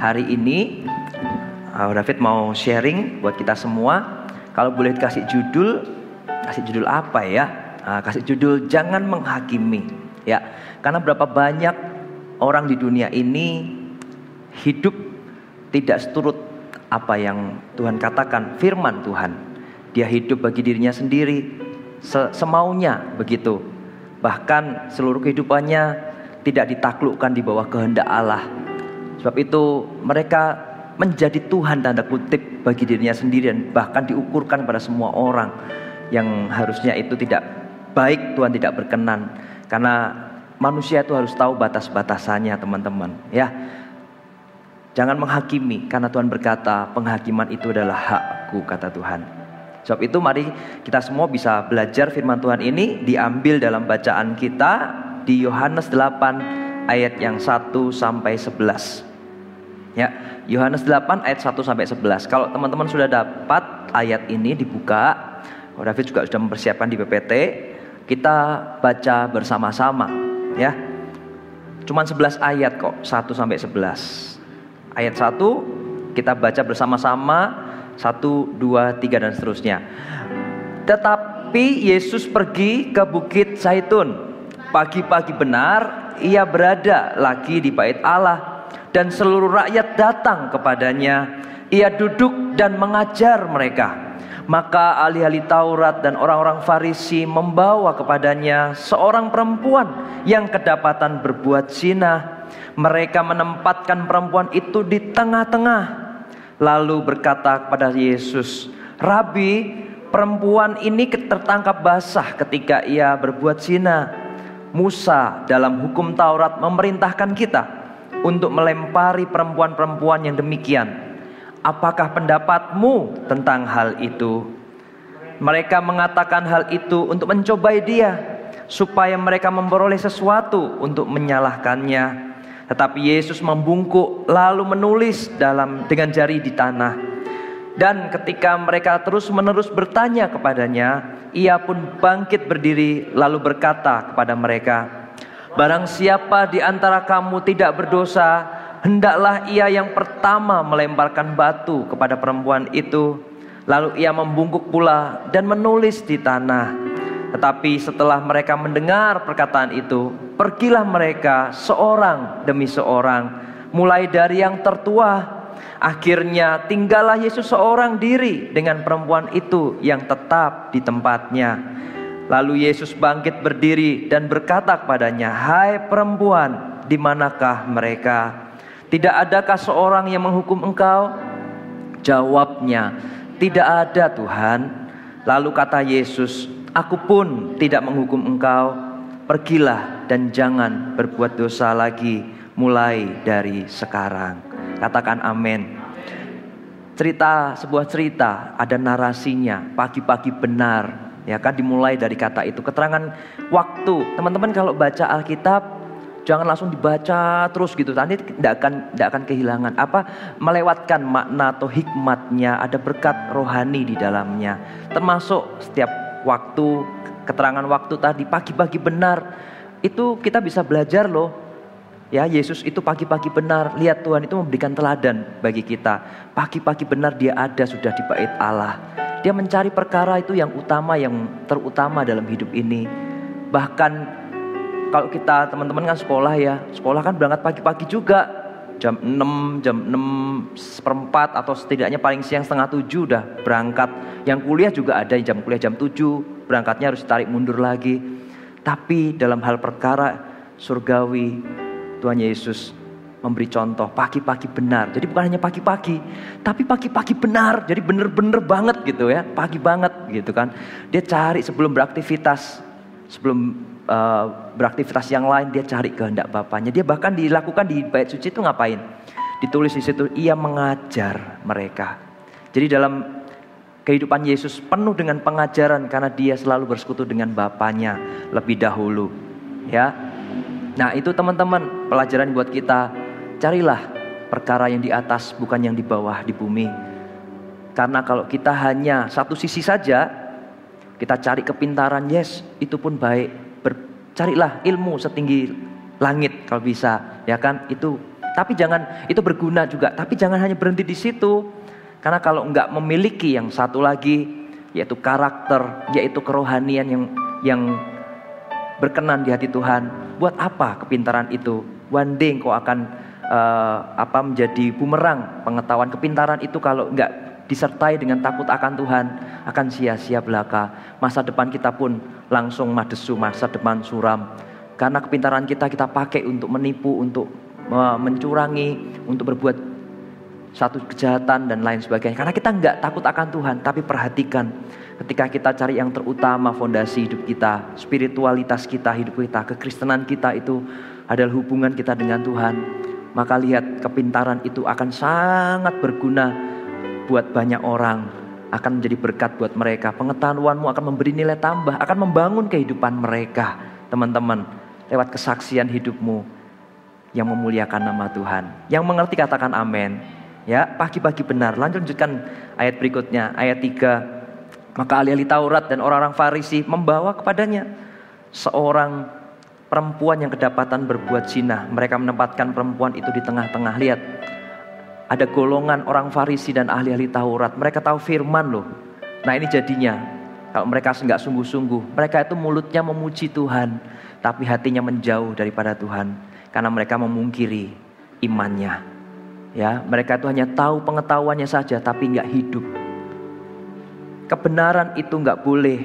Hari ini David mau sharing buat kita semua. Kalau boleh kasih judul apa ya? Kasih judul jangan menghakimi. Ya, karena berapa banyak orang di dunia ini hidup tidak seturut apa yang Tuhan katakan, firman Tuhan. Dia hidup bagi dirinya sendiri, semaunya begitu. Bahkan seluruh kehidupannya tidak ditaklukkan di bawah kehendak Allah. Sebab itu mereka menjadi Tuhan tanda kutip bagi dirinya sendiri, dan bahkan diukurkan pada semua orang yang harusnya itu tidak baik. Tuhan tidak berkenan, karena manusia itu harus tahu batas-batasannya, teman-teman. Ya, jangan menghakimi, karena Tuhan berkata penghakiman itu adalah hakku, kata Tuhan. Sebab itu mari kita semua bisa belajar firman Tuhan ini, diambil dalam bacaan kita di Yohanes 8 ayat yang 1 sampai 11. Ya, Yohanes 8 ayat 1 sampai 11. Kalau teman-teman sudah dapat ayat ini dibuka, David juga sudah mempersiapkan di PPT, kita baca bersama-sama ya. Cuman 11 ayat kok, 1 sampai 11. Ayat 1 kita baca bersama-sama, 1, 2, 3 dan seterusnya. Tetapi Yesus pergi ke Bukit Zaitun. Pagi-pagi benar ia berada lagi di bait Allah, dan seluruh rakyat datang kepadanya. Ia duduk dan mengajar mereka. Maka ahli-ahli Taurat dan orang-orang Farisi membawa kepadanya seorang perempuan yang kedapatan berbuat zina. Mereka menempatkan perempuan itu di tengah-tengah, lalu berkata kepada Yesus, "Rabi, perempuan ini tertangkap basah ketika ia berbuat zina. Musa dalam hukum Taurat memerintahkan kita untuk melempari perempuan-perempuan yang demikian. Apakah pendapatmu tentang hal itu?" Mereka mengatakan hal itu untuk mencobai dia, supaya mereka memperoleh sesuatu untuk menyalahkannya. Tetapi Yesus membungkuk lalu menulis dengan jari di tanah. Dan ketika mereka terus-menerus bertanya kepadanya, ia pun bangkit berdiri lalu berkata kepada mereka, "Barang siapa di antara kamu tidak berdosa, hendaklah ia yang pertama melemparkan batu kepada perempuan itu." Lalu ia membungkuk pula dan menulis di tanah. Tetapi setelah mereka mendengar perkataan itu, pergilah mereka seorang demi seorang, mulai dari yang tertua. Akhirnya tinggallah Yesus seorang diri dengan perempuan itu yang tetap di tempatnya. Lalu Yesus bangkit berdiri dan berkata kepadanya, "Hai perempuan, di manakah mereka? Tidak adakah seorang yang menghukum engkau?" Jawabnya, "Tidak ada, Tuhan." Lalu kata Yesus, "Aku pun tidak menghukum engkau. Pergilah dan jangan berbuat dosa lagi mulai dari sekarang." Katakan amin. Sebuah cerita, ada narasinya, pagi-pagi benar, ya kan, dimulai dari kata itu. Keterangan waktu, teman-teman kalau baca Alkitab jangan langsung dibaca terus gitu. Nanti tidak akan kehilangan melewatkan makna atau hikmatnya. Ada berkat rohani di dalamnya. Termasuk setiap waktu, keterangan waktu tadi, pagi-pagi benar, itu kita bisa belajar loh. Ya, Yesus itu pagi-pagi benar. Lihat, Tuhan itu memberikan teladan bagi kita. Pagi-pagi benar dia ada sudah di bait Allah. Dia mencari perkara itu yang utama, yang terutama dalam hidup ini. Bahkan kalau kita teman-teman kan sekolah ya, sekolah kan berangkat pagi-pagi juga. Jam 6 seperempat atau setidaknya paling siang setengah 7 udah berangkat. Yang kuliah juga ada jam kuliah jam 7, berangkatnya harus tarik mundur lagi. Tapi dalam hal perkara surgawi, Tuhan Yesus memberi contoh pagi-pagi benar. Jadi bukan hanya pagi-pagi, tapi pagi-pagi benar. Jadi bener-bener banget gitu ya, pagi banget gitu kan. Dia cari sebelum beraktivitas yang lain, dia cari kehendak Bapaknya. Dia bahkan dilakukan di bait suci itu ngapain? Ditulis di situ, ia mengajar mereka. Jadi dalam kehidupan Yesus penuh dengan pengajaran, karena dia selalu bersekutu dengan Bapaknya lebih dahulu. Ya. Nah, itu teman-teman pelajaran buat kita. Carilah perkara yang di atas, bukan yang di bawah di bumi. Karena kalau kita hanya satu sisi saja, kita cari kepintaran, yes, itu pun baik. Carilah ilmu setinggi langit kalau bisa, ya kan? Itu Tapi jangan, itu berguna juga, tapi jangan hanya berhenti di situ. Karena kalau enggak memiliki yang satu lagi, yaitu karakter, yaitu kerohanian yang berkenan di hati Tuhan, buat apa kepintaran itu? One day kau akan menjadi bumerang. Pengetahuan kepintaran itu kalau enggak disertai dengan takut akan Tuhan, akan sia-sia belaka. Masa depan kita pun langsung madesu, masa depan suram. Karena kepintaran kita pakai untuk menipu, untuk mencurangi, untuk berbuat satu kejahatan dan lain sebagainya. Karena kita enggak takut akan Tuhan. Tapi perhatikan, ketika kita cari yang terutama, fondasi hidup kita, spiritualitas kita, hidup kita, kekristenan kita itu adalah hubungan kita dengan Tuhan. Maka lihat, kepintaran itu akan sangat berguna buat banyak orang, akan menjadi berkat buat mereka. Pengetahuanmu akan memberi nilai tambah, akan membangun kehidupan mereka, teman-teman, lewat kesaksian hidupmu yang memuliakan nama Tuhan. Yang mengerti katakan amin. Ya, pagi-pagi benar. Lanjutkan ayat berikutnya, ayat 3. Maka ahli-ahli Taurat dan orang-orang Farisi membawa kepadanya seorang perempuan yang kedapatan berbuat zina. Mereka menempatkan perempuan itu di tengah-tengah. Lihat, ada golongan orang Farisi dan ahli-ahli Taurat. Mereka tahu firman loh. Nah, ini jadinya, kalau mereka enggak sungguh-sungguh, mereka itu mulutnya memuji Tuhan, tapi hatinya menjauh daripada Tuhan. Karena mereka memungkiri imannya. Ya, mereka itu hanya tahu pengetahuannya saja, tapi enggak hidup. Kebenaran itu enggak boleh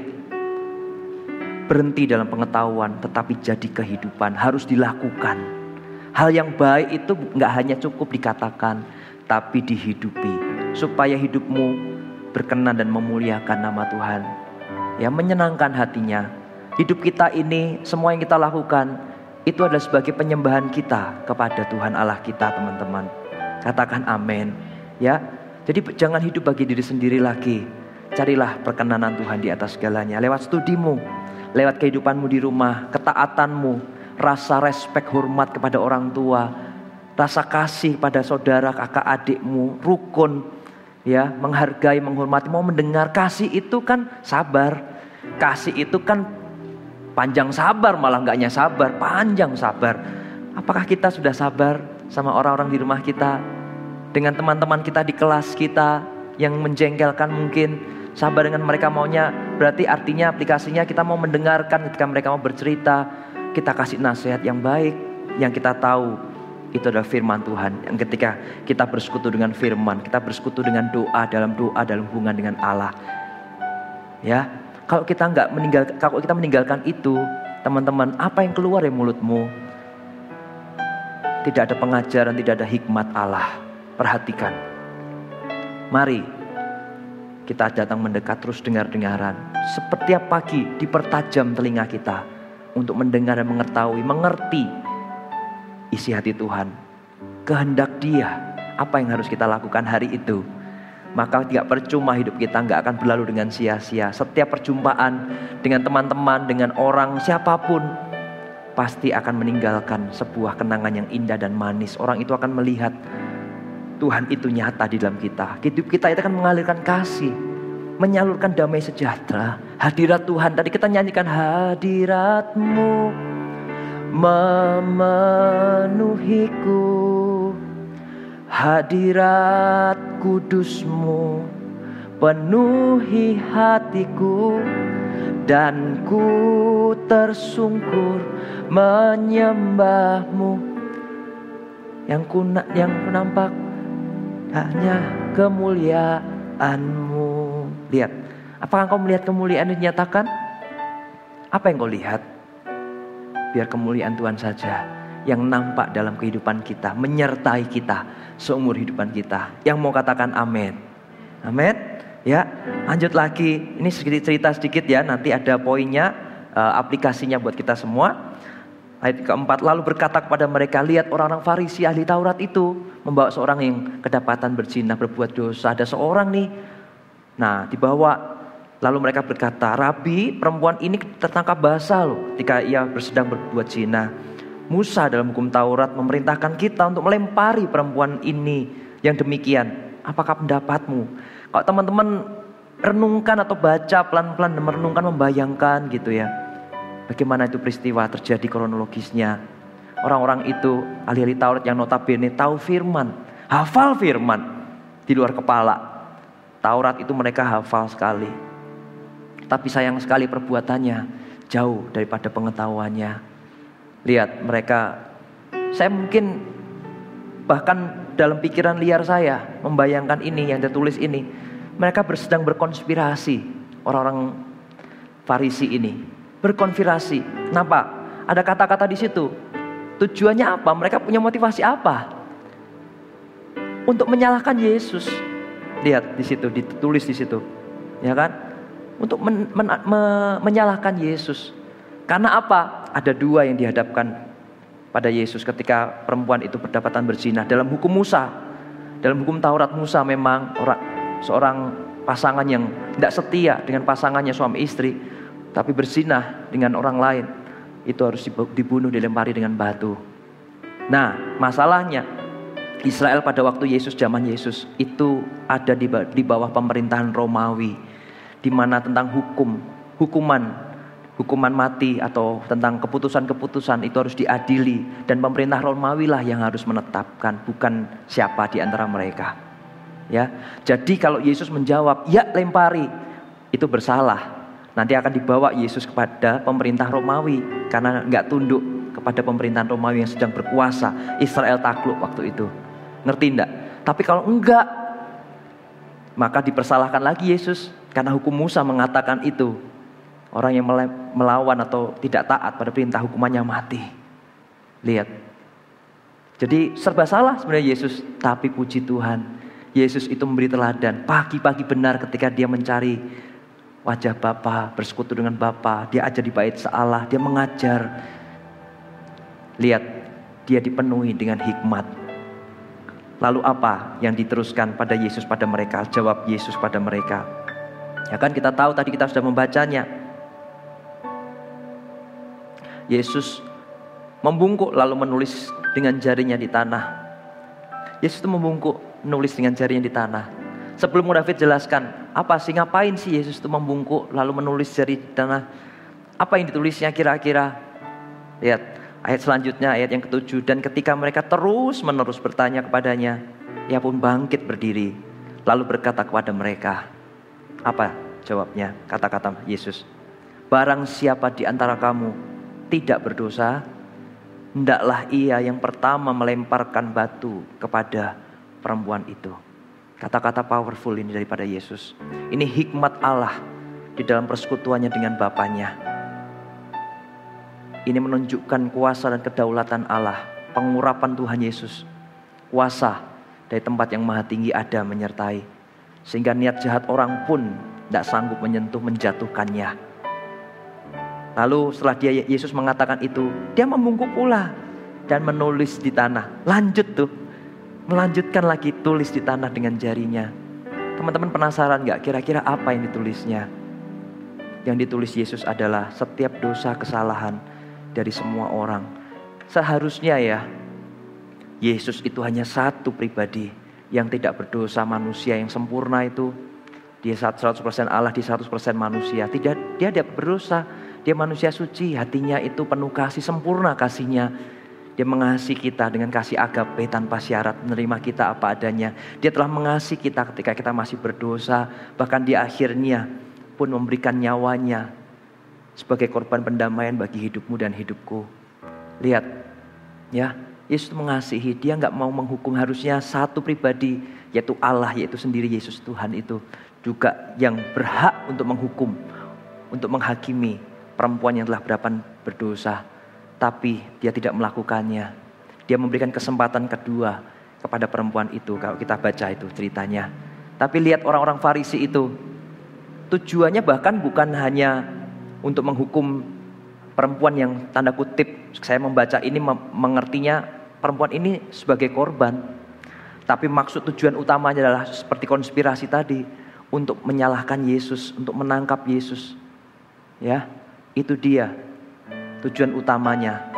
berhenti dalam pengetahuan, tetapi jadi kehidupan, harus dilakukan. Hal yang baik itu enggak hanya cukup dikatakan, tapi dihidupi, supaya hidupmu berkenan dan memuliakan nama Tuhan. Ya, menyenangkan hatinya. Hidup kita ini, semua yang kita lakukan, itu adalah sebagai penyembahan kita kepada Tuhan Allah kita, teman-teman. Katakan amin. Ya, jadi jangan hidup bagi diri sendiri lagi. Carilah perkenanan Tuhan di atas segalanya. Lewat studimu, lewat kehidupanmu di rumah, ketaatanmu, rasa respek, hormat kepada orang tua, rasa kasih pada saudara, kakak, adikmu, rukun, ya, menghargai, menghormati, mau mendengar. Kasih itu kan sabar. Kasih itu kan panjang sabar, malah enggaknya sabar, panjang sabar. Apakah kita sudah sabar sama orang-orang di rumah kita, dengan teman-teman kita di kelas kita yang menjengkelkan mungkin? Sabar dengan mereka maunya, berarti artinya aplikasinya kita mau mendengarkan ketika mereka mau bercerita. Kita kasih nasihat yang baik, yang kita tahu itu adalah firman Tuhan. Yang ketika kita bersekutu dengan firman, kita bersekutu dengan doa dalam hubungan dengan Allah. Ya, kalau kita meninggalkan itu, teman-teman, apa yang keluar dari mulutmu? Tidak ada pengajaran, tidak ada hikmat Allah. Perhatikan. Mari kita datang mendekat, terus dengar-dengaran. Setiap pagi dipertajam telinga kita untuk mendengar dan mengerti isi hati Tuhan. Kehendak Dia, apa yang harus kita lakukan hari itu. Maka tidak percuma hidup kita nggak akan berlalu dengan sia-sia. Setiap perjumpaan dengan teman-teman, dengan orang siapapun, pasti akan meninggalkan sebuah kenangan yang indah dan manis. Orang itu akan melihat Tuhan itu nyata di dalam kita. Hidup kita itu akan mengalirkan kasih, menyalurkan damai sejahtera. Hadirat Tuhan, tadi kita nyanyikan hadirat-Mu memenuhiku. Hadirat kudus-Mu penuhi hatiku, dan ku tersungkur menyembah-Mu. Yang ku nampak hanya kemuliaan-Mu. Lihat, apakah engkau melihat kemuliaan yang dinyatakan? Apa yang kau lihat? Biar kemuliaan Tuhan saja yang nampak dalam kehidupan kita, menyertai kita seumur hidupan kita. Yang mau katakan amin? Amin. Ya, lanjut lagi. Ini cerita sedikit ya, nanti ada poinnya, aplikasinya buat kita semua. Ayat keempat, lalu berkata kepada mereka, lihat orang-orang Farisi ahli Taurat itu membawa seorang yang kedapatan berzina, berbuat dosa. Ada seorang nih, nah dibawa. Lalu mereka berkata, Rabi, perempuan ini tertangkap basah loh ketika ia sedang berbuat zina. Musa dalam hukum Taurat memerintahkan kita untuk melempari perempuan ini yang demikian. Apakah pendapatmu? Kalau teman-teman renungkan atau baca pelan-pelan, merenungkan, membayangkan gitu ya. Bagaimana itu peristiwa terjadi kronologisnya. Orang-orang itu, ahli-ahli Taurat yang notabene tahu firman, hafal firman di luar kepala. Taurat itu mereka hafal sekali. Tapi sayang sekali perbuatannya jauh daripada pengetahuannya. Lihat mereka, saya mungkin bahkan dalam pikiran liar saya membayangkan ini yang tertulis ini. Mereka sedang berkonspirasi, orang-orang Farisi ini berkonspirasi. Kenapa? Ada kata-kata di situ. Tujuannya apa? Mereka punya motivasi apa? Untuk menyalahkan Yesus. Lihat di situ, ditulis di situ, ya kan? Untuk menyalahkan Yesus. Karena apa? Ada dua yang dihadapkan pada Yesus ketika perempuan itu berdapatan berzina. Dalam hukum Musa, dalam hukum Taurat Musa memang seorang pasangan yang tidak setia dengan pasangannya suami istri, tapi berzina dengan orang lain, itu harus dibunuh, dilempari dengan batu. Nah, masalahnya Israel pada waktu Yesus, zaman Yesus itu ada di bawah pemerintahan Romawi, di mana tentang hukuman mati atau tentang keputusan-keputusan itu harus diadili, dan pemerintah Romawi lah yang harus menetapkan, bukan siapa di antara mereka. Ya, jadi kalau Yesus menjawab, ya lempari, itu bersalah. Nanti akan dibawa Yesus kepada pemerintah Romawi karena nggak tunduk kepada pemerintahan Romawi yang sedang berkuasa. Israel takluk waktu itu. Ngerti enggak? Tapi kalau enggak, maka dipersalahkan lagi Yesus karena hukum Musa mengatakan itu. Orang yang melawan atau tidak taat pada perintah hukumannya mati. Lihat. Jadi serba salah sebenarnya Yesus, tapi puji Tuhan, Yesus itu memberi teladan. Pagi-pagi benar ketika dia mencari wajah Bapa, bersekutu dengan Bapa, dia ajar di bait Allah, dia mengajar. Lihat, dia dipenuhi dengan hikmat. Lalu apa yang diteruskan pada Yesus pada mereka? Jawab Yesus pada mereka. Ya kan, kita tahu tadi kita sudah membacanya. Yesus membungkuk lalu menulis dengan jarinya di tanah. Yesus itu membungkuk, menulis dengan jarinya di tanah. Sebelum David jelaskan, apa sih, ngapain sih Yesus itu membungkuk lalu menulis jari di tanah? Apa yang ditulisnya kira-kira? Lihat ayat selanjutnya, ayat yang ke-7. Dan ketika mereka terus menerus bertanya kepadanya, ia pun bangkit berdiri lalu berkata kepada mereka. Apa jawabnya? Kata-kata Yesus, barang siapa di antara kamu tidak berdosa, hendaklah ia yang pertama melemparkan batu kepada perempuan itu. Kata-kata powerful ini daripada Yesus. Ini hikmat Allah di dalam persekutuannya dengan Bapanya. Ini menunjukkan kuasa dan kedaulatan Allah, pengurapan Tuhan Yesus. Kuasa dari tempat yang maha tinggi ada menyertai, sehingga niat jahat orang pun tidak sanggup menyentuh, menjatuhkannya. Lalu setelah Yesus mengatakan itu, dia membungkuk pula dan menulis di tanah. Lanjut tuh, melanjutkan lagi tulis di tanah dengan jarinya. Teman-teman penasaran gak kira-kira apa yang ditulisnya? Yang ditulis Yesus adalah setiap dosa kesalahan dari semua orang. Seharusnya ya, Yesus itu hanya satu pribadi yang tidak berdosa, manusia yang sempurna itu. Dia 100% Allah, dia 100% manusia. Dia tidak berdosa, dia manusia suci, hatinya itu penuh kasih, sempurna kasihnya. Dia mengasihi kita dengan kasih agape tanpa syarat, menerima kita apa adanya. Dia telah mengasihi kita ketika kita masih berdosa, bahkan dia akhirnya pun memberikan nyawanya sebagai korban pendamaian bagi hidupmu dan hidupku. Lihat, ya, Yesus mengasihi, dia nggak mau menghukum. Harusnya satu pribadi, yaitu Allah, yaitu sendiri Yesus Tuhan itu juga yang berhak untuk menghukum, untuk menghakimi perempuan yang telah berdosa. Tapi dia tidak melakukannya. Dia memberikan kesempatan kedua kepada perempuan itu. Kalau kita baca itu ceritanya. Tapi lihat orang-orang Farisi itu, tujuannya bahkan bukan hanya untuk menghukum perempuan yang tanda kutip, saya membaca ini mengertinya perempuan ini sebagai korban. Tapi maksud tujuan utamanya adalah seperti konspirasi tadi, untuk menyalahkan Yesus, untuk menangkap Yesus. Ya, itu dia tujuan utamanya.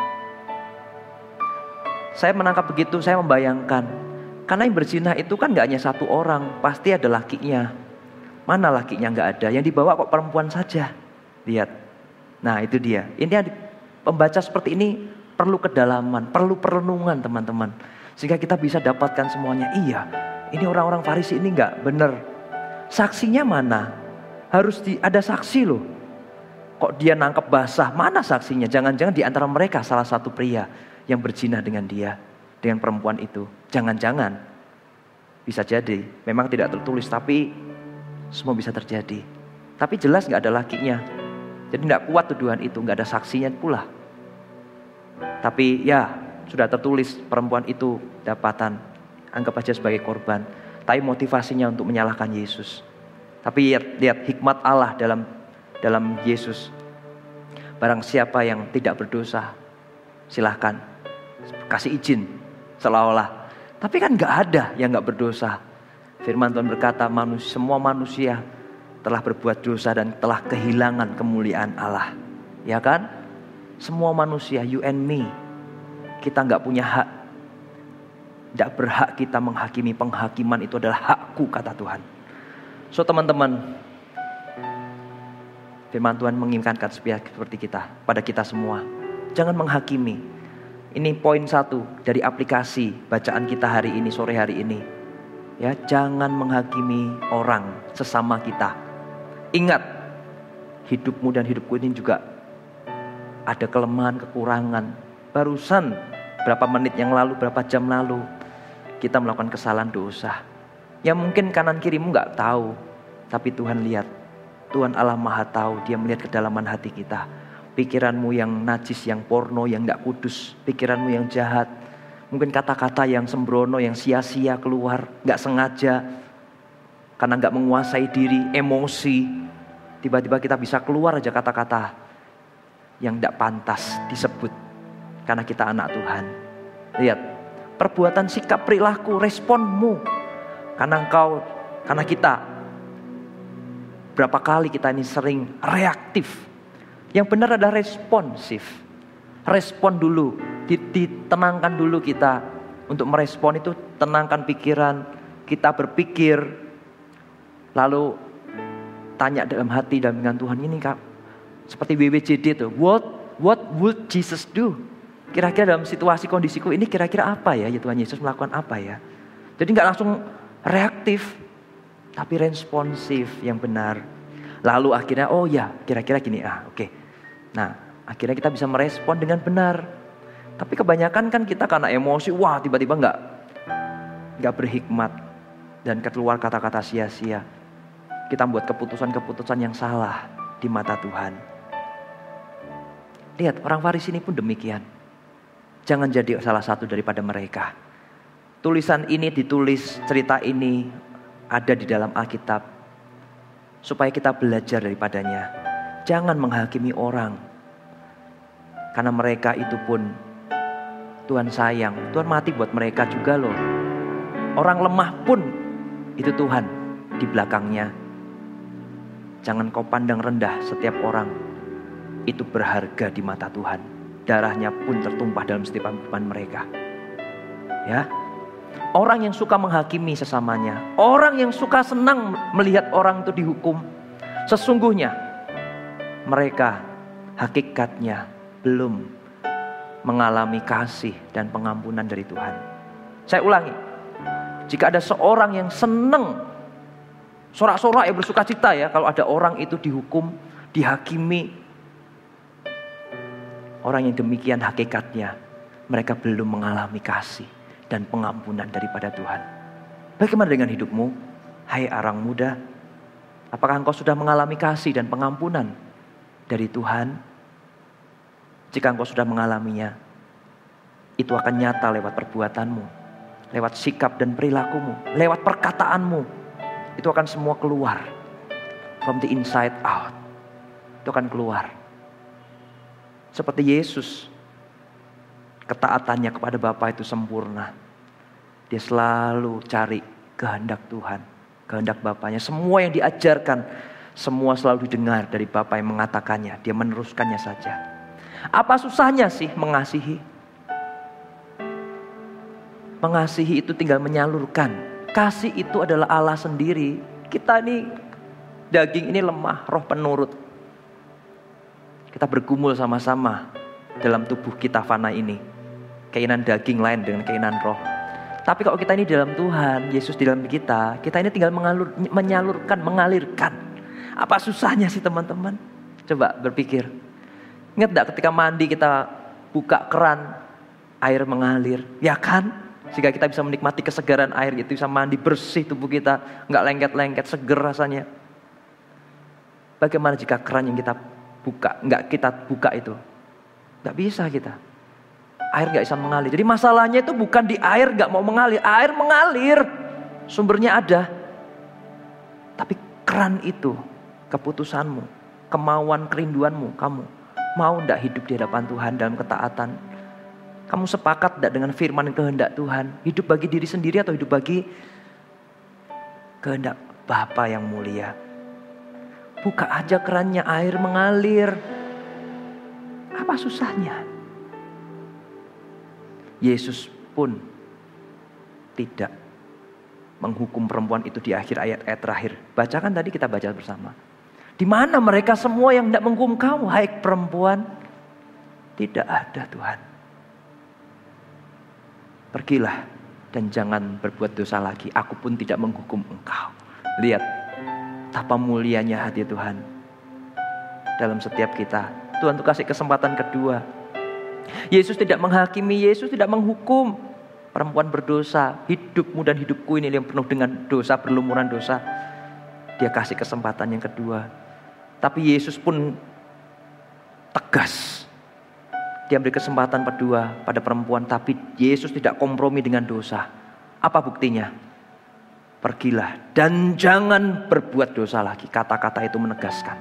Saya menangkap begitu, saya membayangkan, karena yang berzina itu kan gak hanya satu orang, pasti ada lakinya. Mana lakinya gak ada, yang dibawa kok perempuan saja. Lihat, nah itu dia. Ini pembaca seperti ini perlu kedalaman, perlu perenungan teman-teman. Sehingga kita bisa dapatkan semuanya. Iya, ini orang-orang Farisi ini enggak benar. Saksinya mana? Harus ada saksi loh. Kok dia nangkep basah? Mana saksinya? Jangan-jangan di antara mereka salah satu pria yang berzina dengan dia, dengan perempuan itu. Jangan-jangan. Bisa jadi. Memang tidak tertulis, tapi semua bisa terjadi. Tapi jelas gak ada lakinya. Jadi gak kuat tuduhan itu, gak ada saksinya pula. Tapi ya, sudah tertulis perempuan itu dapatan. Anggap aja sebagai korban. Tapi motivasinya untuk menyalahkan Yesus. Tapi lihat hikmat Allah dalam Yesus. Barang siapa yang tidak berdosa, silahkan kasih izin seolah-olah. Tapi kan gak ada yang gak berdosa. Firman Tuhan berkata semua manusia telah berbuat dosa dan telah kehilangan kemuliaan Allah. Ya kan? Semua manusia, you and me. Kita gak punya hak. Tidak berhak kita menghakimi. Penghakiman itu adalah hakku, kata Tuhan. So teman-teman, firman Tuhan mengingatkan seperti kita, pada kita semua. Jangan menghakimi. Ini poin 1 dari aplikasi bacaan kita hari ini, sore hari ini. Ya, jangan menghakimi orang sesama kita. Ingat, hidupmu dan hidupku ini juga ada kelemahan, kekurangan. Barusan berapa menit yang lalu, berapa jam lalu, kita melakukan kesalahan dosa. Ya mungkin kanan kirimu gak tahu, tapi Tuhan lihat. Tuhan Allah Maha tahu, Dia melihat kedalaman hati kita. Pikiranmu yang najis, yang porno, yang gak kudus. Pikiranmu yang jahat. Mungkin kata-kata yang sembrono, yang sia-sia keluar, gak sengaja. Karena gak menguasai diri, emosi. Tiba-tiba kita bisa keluar aja kata-kata yang gak pantas disebut. Karena kita anak Tuhan. Lihat, perbuatan, sikap, perilaku, responmu. Karena kita, berapa kali kita ini sering reaktif. Yang benar adalah responsif. Respon dulu, ditenangkan dulu kita. Untuk merespon itu tenangkan pikiran, kita berpikir. Lalu tanya dalam hati dan dengan Tuhan, ini Kak, seperti WWJD tuh, what would Jesus do? Kira-kira dalam situasi kondisiku ini kira-kira apa ya Tuhan Yesus melakukan apa ya? Jadi gak langsung reaktif, tapi responsif yang benar. Lalu akhirnya oh ya kira-kira gini oke. Nah akhirnya kita bisa merespon dengan benar. Tapi kebanyakan kan kita karena emosi, wah tiba-tiba gak berhikmat. Dan keluar kata-kata sia-sia. Kita membuat keputusan-keputusan yang salah di mata Tuhan. Lihat orang Farisi ini pun demikian. Jangan jadi salah satu daripada mereka. Tulisan ini ditulis, cerita ini ada di dalam Alkitab. Supaya kita belajar daripadanya. Jangan menghakimi orang. Karena mereka itu pun Tuhan sayang. Tuhan mati buat mereka juga loh. Orang lemah pun itu Tuhan di belakangnya. Jangan kau pandang rendah setiap orang. Itu berharga di mata Tuhan. Darahnya pun tertumpah dalam setiap kehidupan mereka. Ya. Orang yang suka menghakimi sesamanya, orang yang suka senang melihat orang itu dihukum, sesungguhnya mereka hakikatnya belum mengalami kasih dan pengampunan dari Tuhan. Saya ulangi, jika ada seorang yang senang, sorak-sorak ya bersuka cita ya kalau ada orang itu dihukum, dihakimi, orang yang demikian hakikatnya mereka belum mengalami kasih dan pengampunan daripada Tuhan. Bagaimana dengan hidupmu? Hai orang muda, apakah engkau sudah mengalami kasih dan pengampunan dari Tuhan? Jika engkau sudah mengalaminya, itu akan nyata lewat perbuatanmu, lewat sikap dan perilakumu, lewat perkataanmu. Itu akan semua keluar. From the inside out. Itu akan keluar. Seperti Yesus, ketaatannya kepada Bapa itu sempurna. Dia selalu cari kehendak Tuhan, kehendak Bapanya. Semua yang diajarkan, semua selalu didengar dari Bapa yang mengatakannya. Dia meneruskannya saja. Apa susahnya sih mengasihi? Mengasihi itu tinggal menyalurkan. Kasih itu adalah Allah sendiri. Kita ini, daging ini lemah, roh penurut. Kita bergumul sama-sama. dalam tubuh kita fana ini. Keinginan daging lain dengan keinginan roh. Tapi kalau kita ini dalam Tuhan, Yesus di dalam kita ini tinggal mengalirkan. Apa susahnya sih teman-teman? Coba berpikir. Ingat gak ketika mandi kita buka keran, air mengalir, ya kan? Sehingga kita bisa menikmati kesegaran air itu, bisa mandi bersih tubuh kita, nggak lengket-lengket, seger rasanya. Bagaimana jika keran yang kita buka, nggak kita buka itu? Nggak bisa kita. Air nggak bisa mengalir. Jadi masalahnya itu bukan di air nggak mau mengalir. Air mengalir, sumbernya ada. Tapi keran itu, keputusanmu, kemauan, kerinduanmu, kamu mau nggak hidup di hadapan Tuhan dalam ketaatan? Kamu sepakat tidak dengan firman dan kehendak Tuhan? Hidup bagi diri sendiri atau hidup bagi kehendak Bapa yang mulia? Buka aja kerannya, air mengalir. Apa susahnya? Yesus pun tidak menghukum perempuan itu di akhir ayat-ayat terakhir. Bacakan tadi, kita baca bersama. Di mana mereka semua yang tidak menghukum kamu, hai perempuan? Tidak ada, Tuhan. Pergilah dan jangan berbuat dosa lagi. Aku pun tidak menghukum engkau. Lihat betapa mulianya hati Tuhan dalam setiap kita. Tuhan tuh kasih kesempatan kedua. Yesus tidak menghakimi, Yesus tidak menghukum. Perempuan berdosa, hidupmu dan hidupku ini yang penuh dengan dosa, berlumuran dosa. Dia kasih kesempatan yang kedua. Tapi Yesus pun tegas. Dia beri kesempatan kedua pada perempuan, tapi Yesus tidak kompromi dengan dosa. Apa buktinya? Pergilah dan jangan berbuat dosa lagi. Kata-kata itu menegaskan.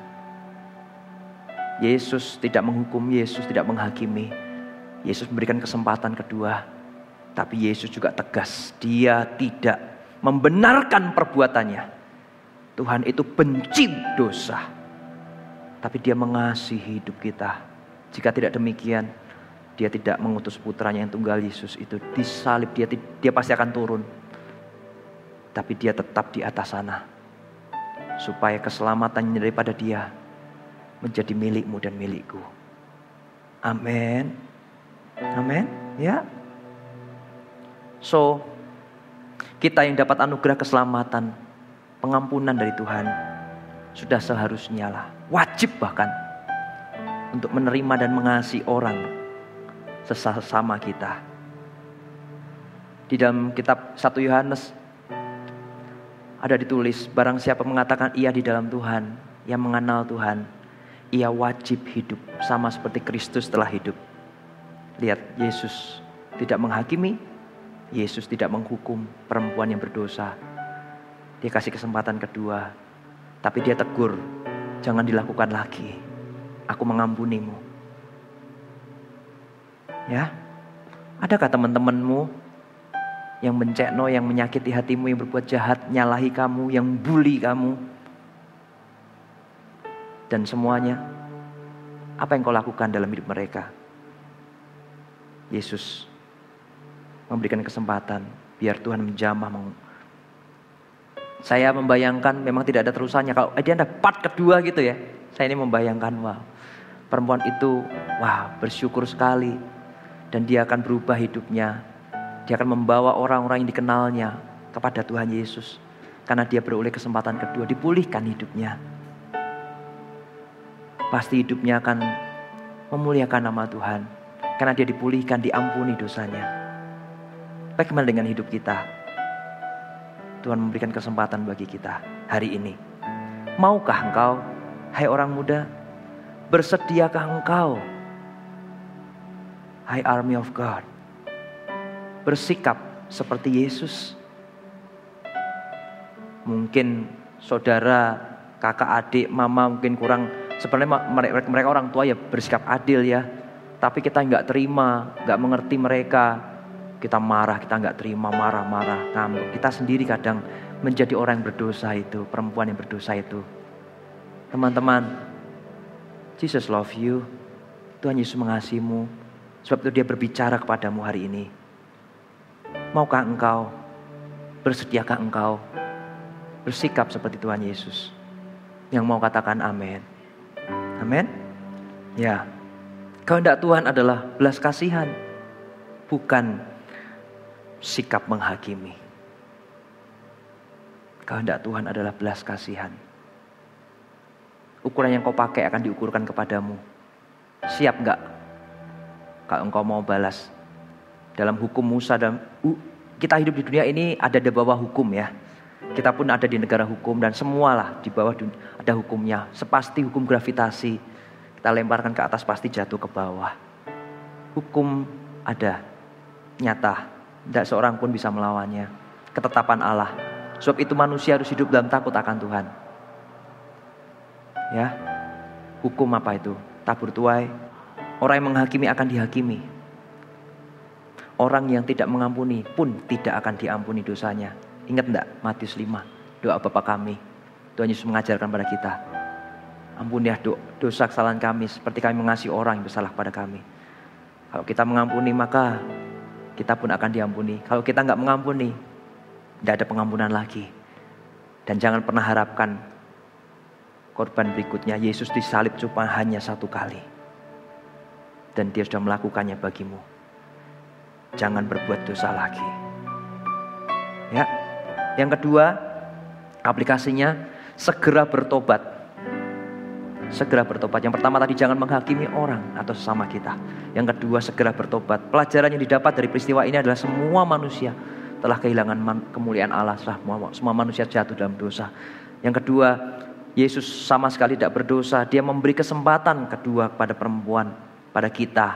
Yesus tidak menghukum, Yesus tidak menghakimi. Yesus memberikan kesempatan kedua, tapi Yesus juga tegas. Dia tidak membenarkan perbuatannya. Tuhan itu benci dosa, tapi dia mengasihi hidup kita. Jika tidak demikian, dia tidak mengutus putranya yang tunggal Yesus itu disalib. Dia pasti akan turun. Tapi dia tetap di atas sana. Supaya keselamatan daripada dia menjadi milikmu dan milikku. Amin. Amin. Ya. So, kita yang dapat anugerah keselamatan, pengampunan dari Tuhan, sudah seharusnya lah, wajib bahkan, untuk menerima dan mengasihi orang sesama kita. Di dalam kitab 1 Yohanes ada ditulis, barang siapa mengatakan ia di dalam Tuhan, yang mengenal Tuhan, ia wajib hidup sama seperti Kristus telah hidup. Lihat, Yesus tidak menghakimi, Yesus tidak menghukum perempuan yang berdosa. Dia kasih kesempatan kedua, tapi dia tegur, jangan dilakukan lagi. Aku mengampunimu. Ya, adakah teman-temanmu yang mencekno, yang menyakiti hatimu, yang berbuat jahat, nyalahi kamu, yang bully kamu, dan semuanya? Apa yang kau lakukan dalam hidup mereka? Yesus memberikan kesempatan biar Tuhan menjamah. Saya membayangkan memang tidak ada terusannya. Kalau dia ada part kedua gitu ya, saya ini membayangkan, wow, perempuan itu, wah, bersyukur sekali. Dan dia akan berubah hidupnya. Dia akan membawa orang-orang yang dikenalnya kepada Tuhan Yesus. Karena dia beroleh kesempatan kedua, dipulihkan hidupnya. Pasti hidupnya akan memuliakan nama Tuhan. Karena dia dipulihkan, diampuni dosanya. Bagaimana dengan hidup kita? Tuhan memberikan kesempatan bagi kita hari ini. Maukah engkau, hai orang muda, bersediakah engkau, hai army of God, bersikap seperti Yesus? Mungkin saudara, kakak, adik, mama mungkin kurang. Sebenarnya mereka orang tua ya bersikap adil ya. Tapi kita gak terima, gak mengerti mereka. Kita marah, kita gak terima, marah-marah, ngambek. Kita sendiri kadang menjadi orang yang berdosa itu, perempuan yang berdosa itu. Teman-teman, Jesus love you. Tuhan Yesus mengasihimu. Sebab itu dia berbicara kepadamu hari ini. Maukah engkau, bersediakah engkau bersikap seperti Tuhan Yesus? Yang mau katakan amin. Amin. Ya. Kehendak Tuhan adalah belas kasihan, bukan sikap menghakimi. Kehendak Tuhan adalah belas kasihan. Ukuran yang kau pakai akan diukurkan kepadamu. Siap enggak kalau engkau mau balas? Dalam hukum Musa, kita hidup di dunia ini ada di bawah hukum ya. Kita pun ada di negara hukum dan semualah di bawah ada hukumnya. Sepasti hukum gravitasi, kita lemparkan ke atas pasti jatuh ke bawah. Hukum ada, nyata, tidak seorang pun bisa melawannya. Ketetapan Allah. Sebab itu manusia harus hidup dalam takut akan Tuhan. Ya, hukum apa itu? Tabur tuai. Orang yang menghakimi akan dihakimi. Orang yang tidak mengampuni pun tidak akan diampuni dosanya. Ingat enggak Matius 5, doa Bapa kami. Tuhan Yesus mengajarkan pada kita. Ampunilah dosa kesalahan kami seperti kami mengasihi orang yang bersalah pada kami. Kalau kita mengampuni maka kita pun akan diampuni. Kalau kita enggak mengampuni, tidak ada pengampunan lagi. Dan jangan pernah harapkan korban berikutnya. Yesus disalib cuma hanya satu kali. Dan dia sudah melakukannya bagimu. Jangan berbuat dosa lagi. Ya. Yang kedua, aplikasinya segera bertobat. Segera bertobat. Yang pertama tadi jangan menghakimi orang atau sesama kita. Yang kedua segera bertobat. Pelajaran yang didapat dari peristiwa ini adalah semua manusia telah kehilangan kemuliaan Allah. Semua manusia jatuh dalam dosa. Yang kedua, Yesus sama sekali tidak berdosa. Dia memberi kesempatan kedua kepada perempuan, pada kita.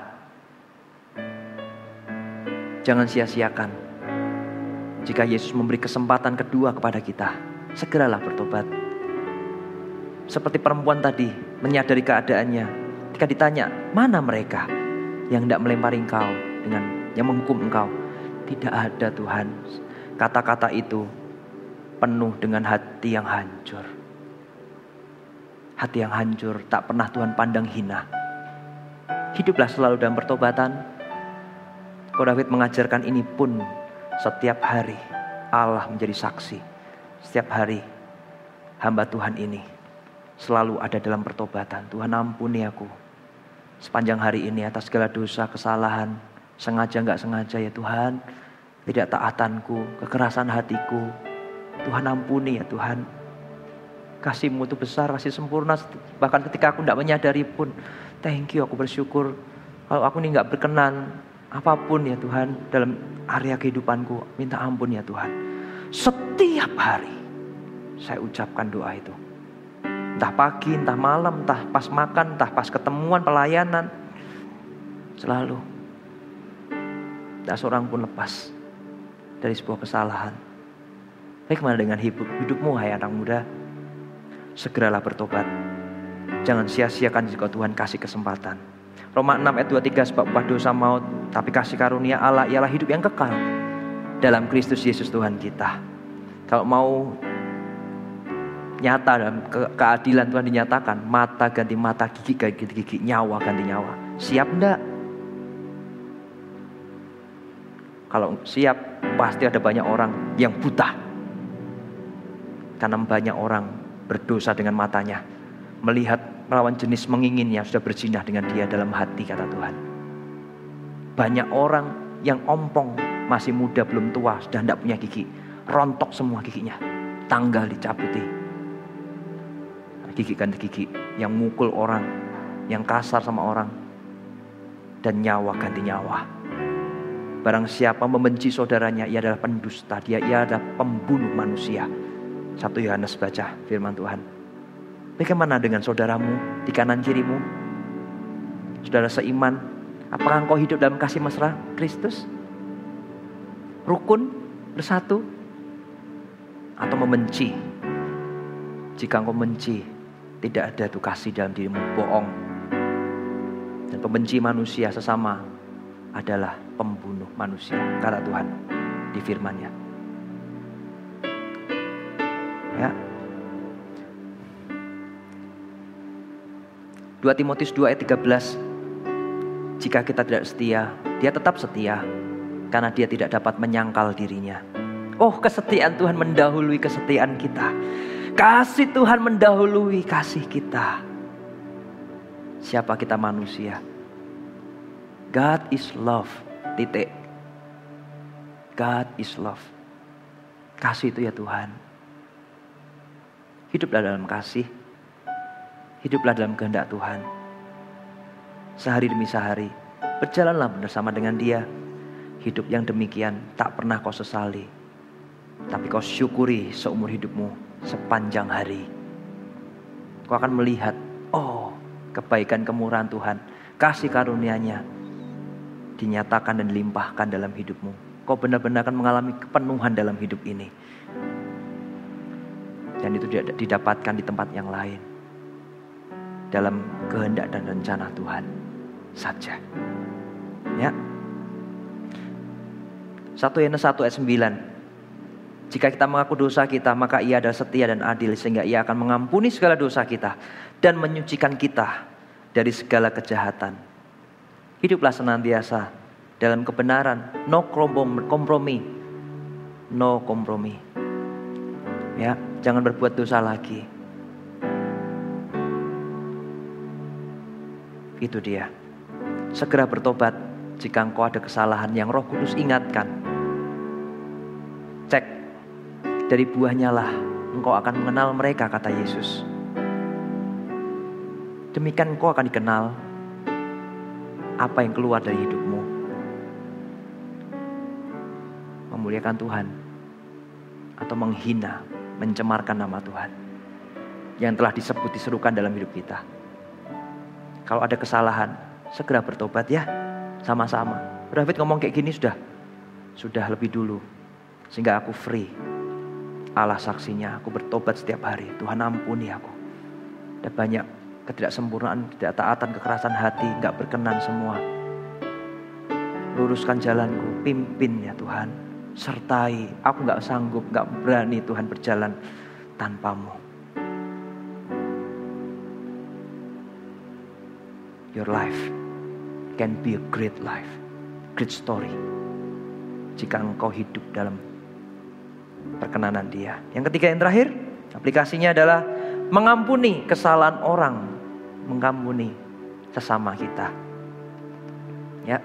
Jangan sia-siakan. Jika Yesus memberi kesempatan kedua kepada kita, segeralah bertobat. Seperti perempuan tadi, menyadari keadaannya. Ketika ditanya, mana mereka yang tidak melempari engkau, yang menghukum engkau? Tidak ada Tuhan. Kata-kata itu penuh dengan hati yang hancur. Hati yang hancur, tak pernah Tuhan pandang hina. Hiduplah selalu dalam pertobatan. David mengajarkan ini pun setiap hari Allah menjadi saksi. Setiap hari hamba Tuhan ini selalu ada dalam pertobatan. Tuhan ampuni aku sepanjang hari ini atas segala dosa, kesalahan, sengaja enggak sengaja ya Tuhan, tidak taatanku, kekerasan hatiku. Tuhan ampuni ya Tuhan. Kasih-Mu itu besar, kasih sempurna. Bahkan ketika aku tidak menyadari pun, thank you, aku bersyukur. Kalau aku ini enggak berkenan, apapun ya Tuhan dalam area kehidupanku, minta ampun ya Tuhan. Setiap hari saya ucapkan doa itu. Entah pagi, entah malam, entah pas makan, entah pas ketemuan, pelayanan. Selalu. Tidak seorang pun lepas dari sebuah kesalahan. Bagaimana dengan hidupmu hai anak muda? Segeralah bertobat. Jangan sia-siakan jika Tuhan kasih kesempatan. Roma 6 ayat 23, sebab upah dosa maut, tapi kasih karunia Allah ialah hidup yang kekal dalam Kristus Yesus Tuhan kita. Kalau mau nyata dalam keadilan Tuhan dinyatakan, mata ganti mata, gigi ganti gigi, nyawa ganti nyawa. Siap enggak? Kalau siap, pasti ada banyak orang yang buta. Karena banyak orang berdosa dengan matanya, melihat melawan jenis menginginnya, sudah berzinah dengan dia dalam hati, kata Tuhan. Banyak orang yang ompong, masih muda belum tua, sudah tidak punya gigi, rontok semua giginya, tanggal dicabuti. Gigi ganti gigi, yang mukul orang, yang kasar sama orang, dan nyawa ganti nyawa. Barang siapa membenci saudaranya, ia adalah pendusta, ia adalah pembunuh manusia. 1 Yohanes baca firman Tuhan. Bagaimana dengan saudaramu di kanan kirimu? Saudara seiman, apakah engkau hidup dalam kasih mesra Kristus? Rukun, bersatu? Atau membenci? Jika engkau membenci, tidak ada tuh kasih dalam dirimu, bohong. Dan pembenci manusia sesama adalah pembunuh manusia, kata Tuhan di firman-Nya. Ya. 2 Timotius 2 ayat 13. Jika kita tidak setia, dia tetap setia, karena dia tidak dapat menyangkal dirinya. Oh, kesetiaan Tuhan mendahului kesetiaan kita. Kasih Tuhan mendahului kasih kita. Siapa kita manusia? God is love. Titik. God is love. Kasih itu ya Tuhan. Hiduplah dalam kasih. Hiduplah dalam kehendak Tuhan. Sehari demi sehari, berjalanlah bersama dengan Dia. Hidup yang demikian tak pernah kau sesali, tapi kau syukuri seumur hidupmu sepanjang hari. Kau akan melihat, oh, kebaikan kemurahan Tuhan, kasih karunia-Nya dinyatakan dan dilimpahkan dalam hidupmu. Kau benar-benar akan mengalami kepenuhan dalam hidup ini. Dan itu didapatkan di tempat yang lain. Dalam kehendak dan rencana Tuhan saja. Ya. 1 Yohanes 1 ayat 9. Jika kita mengaku dosa kita, maka Ia adalah setia dan adil, sehingga Ia akan mengampuni segala dosa kita dan menyucikan kita dari segala kejahatan. Hiduplah senantiasa dalam kebenaran, no kompromi. No kompromi. Ya, jangan berbuat dosa lagi. Itu dia. Segera bertobat jika engkau ada kesalahan yang Roh Kudus ingatkan. Cek, dari buahnya lah engkau akan mengenal mereka, kata Yesus. Demikian engkau akan dikenal apa yang keluar dari hidupmu. Memuliakan Tuhan atau menghina, mencemarkan nama Tuhan yang telah disebut diserukan dalam hidup kita. Kalau ada kesalahan, segera bertobat ya, sama-sama. David ngomong kayak gini sudah lebih dulu, sehingga aku free. Allah saksinya, aku bertobat setiap hari. Tuhan ampuni aku. Ada banyak ketidaksempurnaan, ketidaktaatan, kekerasan hati, gak berkenan semua. Luruskan jalanku, pimpin ya Tuhan. Sertai, aku gak sanggup, gak berani Tuhan berjalan tanpamu. Your life can be a great life, great story, jika engkau hidup dalam perkenanan Dia. Yang ketiga, yang terakhir, aplikasinya adalah mengampuni kesalahan orang, mengampuni sesama kita. Ya,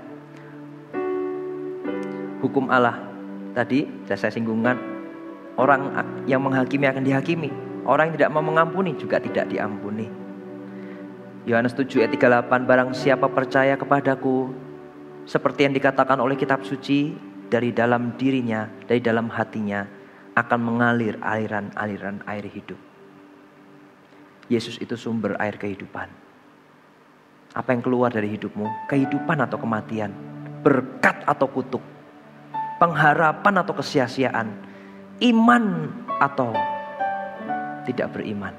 hukum Allah tadi saya singgungkan, orang yang menghakimi akan dihakimi, orang yang tidak mau mengampuni juga tidak diampuni. Yohanes 7 ayat 38, barang siapa percaya kepadaku, seperti yang dikatakan oleh kitab suci, dari dalam dirinya, dari dalam hatinya akan mengalir aliran-aliran air hidup. Yesus itu sumber air kehidupan. Apa yang keluar dari hidupmu? Kehidupan atau kematian? Berkat atau kutuk? Pengharapan atau kesia-siaan? Iman atau tidak beriman?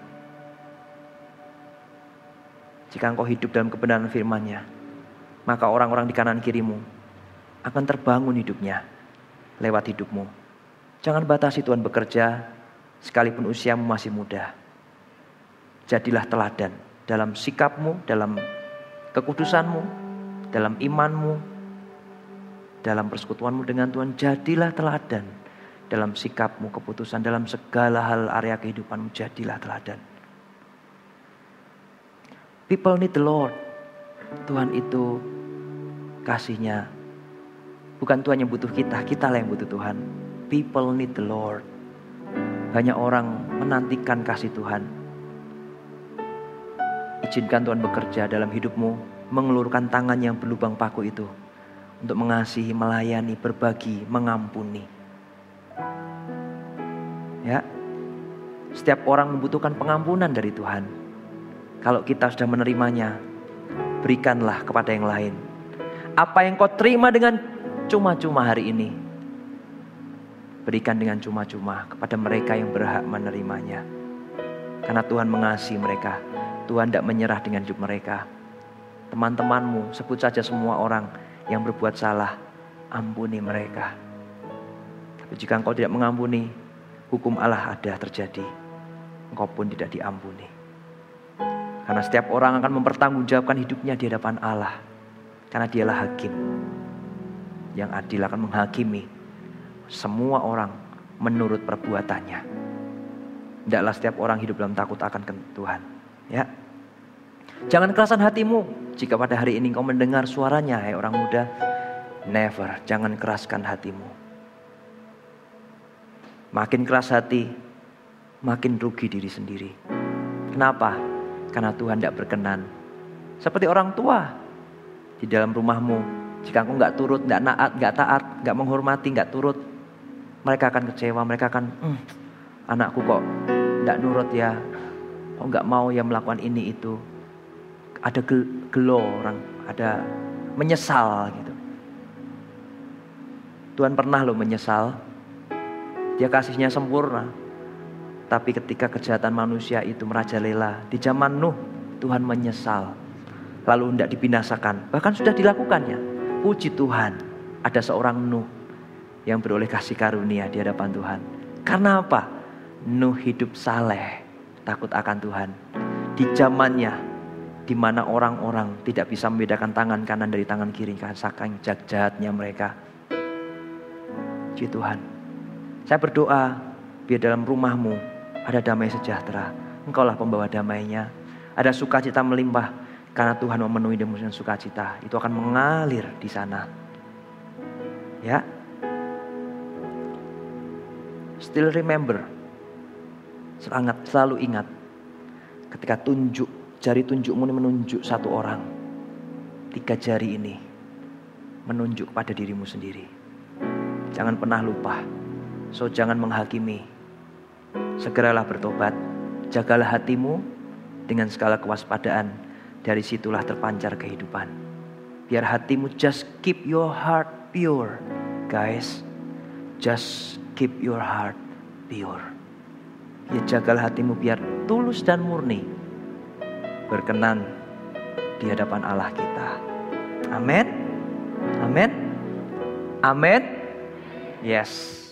Jika engkau hidup dalam kebenaran firman-Nya, maka orang-orang di kanan kirimu akan terbangun hidupnya lewat hidupmu. Jangan batasi Tuhan bekerja sekalipun usiamu masih muda. Jadilah teladan dalam sikapmu, dalam kekudusanmu, dalam imanmu, dalam persekutuanmu dengan Tuhan. Jadilah teladan dalam sikapmu, keputusan, dalam segala hal area kehidupanmu. Jadilah teladan. People need the Lord. Tuhan itu kasih-Nya. Bukan Tuhan yang butuh kita, kitalah yang butuh Tuhan. People need the Lord. Banyak orang menantikan kasih Tuhan. Izinkan Tuhan bekerja dalam hidupmu, mengelurkan tangan yang berlubang paku itu untuk mengasihi, melayani, berbagi, mengampuni. Ya, setiap orang membutuhkan pengampunan dari Tuhan. Kalau kita sudah menerimanya, berikanlah kepada yang lain. Apa yang kau terima dengan cuma-cuma hari ini, berikan dengan cuma-cuma kepada mereka yang berhak menerimanya. Karena Tuhan mengasihi mereka. Tuhan tidak menyerah dengan hidup mereka. Teman-temanmu, sebut saja semua orang yang berbuat salah, ampuni mereka. Tapi jika engkau tidak mengampuni, hukum Allah ada terjadi. Engkau pun tidak diampuni. Karena setiap orang akan mempertanggungjawabkan hidupnya di hadapan Allah. Karena Dialah hakim yang adil, akan menghakimi semua orang menurut perbuatannya. Tidaklah setiap orang hidup dalam takut akan Tuhan. Ya. Jangan kerasan hatimu. Jika pada hari ini kau mendengar suaranya, hai orang muda, never, jangan keraskan hatimu. Makin keras hati, makin rugi diri sendiri. Kenapa? Karena Tuhan tidak berkenan. Seperti orang tua di dalam rumahmu, jika engkau nggak turut, nggak taat, nggak menghormati, nggak turut, mereka akan kecewa. Mereka akan, anakku kok nggak nurut ya, kok nggak mau ya melakukan ini itu. Ada gelo orang, ada menyesal gitu. Tuhan pernah loh menyesal. Dia kasihnya sempurna. Tapi ketika kejahatan manusia itu merajalela, di zaman Nuh Tuhan menyesal. Lalu hendak dibinasakan. Bahkan sudah dilakukannya. Puji Tuhan, ada seorang Nuh yang beroleh kasih karunia di hadapan Tuhan. Karena apa? Nuh hidup saleh, takut akan Tuhan. Di zamannya, di mana orang-orang tidak bisa membedakan tangan kanan dari tangan kiri karena saking jahat-jahatnya mereka. Puji Tuhan. Saya berdoa biar dalam rumahmu ada damai sejahtera. Engkaulah pembawa damainya. Ada sukacita melimpah karena Tuhan memenuhi dengan sukacita. Itu akan mengalir di sana. Ya. Still remember. Selalu ingat. Ketika jari tunjukmu ini menunjuk satu orang. 3 jari ini menunjuk pada dirimu sendiri. Jangan pernah lupa. So jangan menghakimi. Segeralah bertobat. Jagalah hatimu dengan segala kewaspadaan. Dari situlah terpancar kehidupan. Biar hatimu just keep your heart pure. Guys. Just keep your heart pure. Ya jagalah hatimu biar tulus dan murni. Berkenan di hadapan Allah kita. Amin. Amin. Amin. Yes.